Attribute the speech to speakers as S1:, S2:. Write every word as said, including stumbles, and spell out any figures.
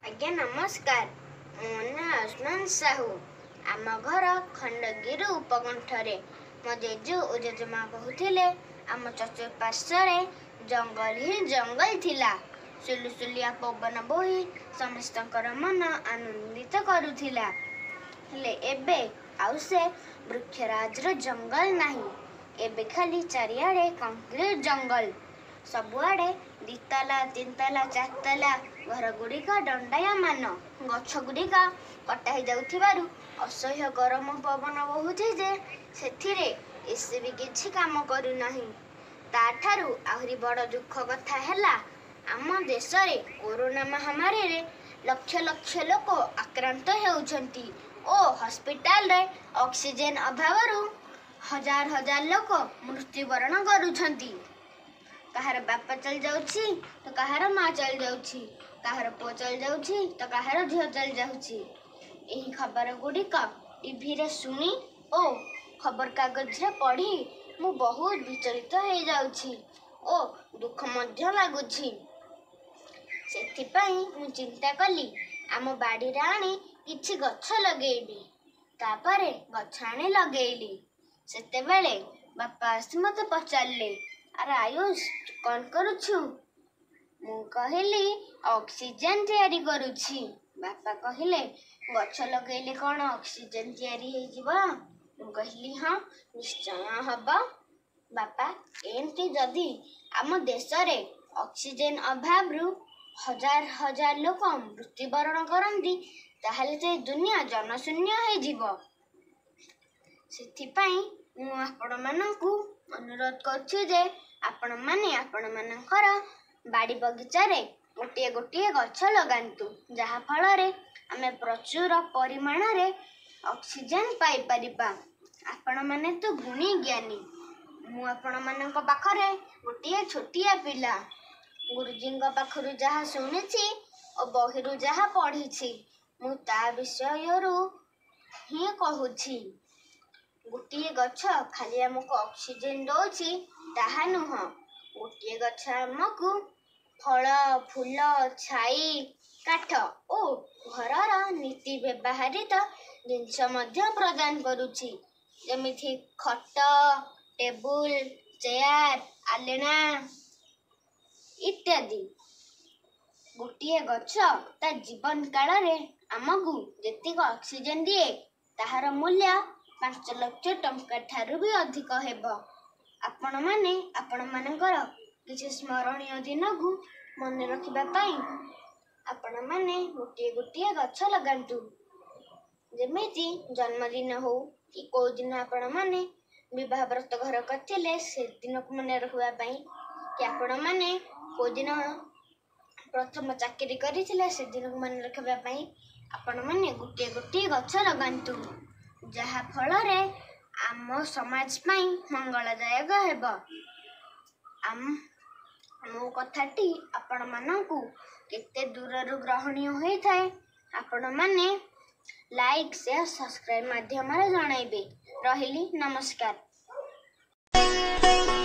S1: आज्ञा नमस्कार। मो ना आयुष्मान साहू। आम घर खंडगिरी उपकंठरे मो जेजु और जेजेमा कहते आम चतुर्पार्श्वे जंगल ही जंगल थिला। सुलुसुलिया पवन बोही समस्त मन आनंदित करुथिला। हेले एबे आउ से वृक्षराजर जंगल नहीं। एबे खाली चारिआडे कंक्रीट जंगल। सबुआडे दिताला तीनताला चारताला घर गुड़िक दंडायमान। गछ गुड़िक कटा ही जाउथिबारु असह्य गरम पवन बहुछि जे सेथिरे एसी भी किछि काम करू नाही। ताठारु आहुरी बड़ दुख कथा हैला आम देश रे कोरोना महामारी रे लक्ष लक्ष लोक आक्रांत हेउछंती ओ हॉस्पिटल रे ऑक्सीजन अभावरु हजार हजार लोक मृत्युवरण करुछंती। कहार बापा चल जाउछि तो कहार माँ चल जाउछि, कहार पुओ चल जाउछि तो कहार झियो चल जाउछि। एही खबर गुड़िक टीवी रे सुनी ओ खबर कागज रे पढ़ी मु बहुत विचलित हो जाउछि ओ दुख मध्य लागुछि। सेथिपाई मु चिंता कली आम बाड़ी रे आनी किछि गछ लगेबी। तापरे गछ आनी लगेइली। सेतेबेले बापा आसी मते पचारले, अरे आयुष कौन करुछु? मु कहली ऑक्सीजन तैयारी करुछि। बापा कहले गछ लगेले कौन ऑक्सीजन तैयारी हे जिवो? मु कहली हां निश्चय हबो। बापा एमती जदि आम देश रे ऑक्सीजन अभावरु हजार हजार लोक मृत्युवरण करंती ताहले से दुनिया जनशून्य हे जिवो। सेथिपाई मु आपण मानकु अनुरोध करछु जे आपण माने आपण मानकर बाड़ी बगीचा रे गोटे गोटे गछ लगांतु जहा फल रे आमे प्रचुर परिमाण रे ऑक्सीजन पाई परिबा। आपण माने तो गुणी ज्ञानी। मु आपण मानक पाखरे गोटे छोटिया पिला गुरुजींग पाखरु जहा सुनिछि ओ बहिरु जहा पढ़िछि मु ता विषयरु ही कहूछि। गोटे गछ खाली आमको ऑक्सीजन दौछि ताहा नुह। गोटे गछ आमको फल फूल छाई काठ ओ घरर नीति व्यवहारित जिनस मध्य प्रदान करुछि जेमिथि खट टेबुल चेयर आलेना इत्यादि। गोटे गछ ता जीवन काल रे आमको जेतिक ऑक्सीजन दिए ताहार मूल्य पांच लाख टंका ठारू भी अधिक हेबो। आपण माने आपण मानकर किछि स्मरणीय दिन को मन रखिबा पाई आपण माने गोटे गोटे गछ लगांतु। जेमिति जन्मदिन हो कि को दिन आपण माने विवाह व्रत घर करथिले से दिन को मन रखिबा पाई कि आपण माने को दिन प्रथम चाकरी करिथिले से दिन को मन रखिबा पाई आपण माने गोटे गोटे गछ लगांतु जहा फल रे आम समाज पाई मंगलदायक हेबो। आम मो कथाटी आपण मानकु केते दूररु ग्रहणीय होई थाए आपण माने लाइक शेयर सब्सक्राइब माध्यम रे जणाइबे। रहिली नमस्कार।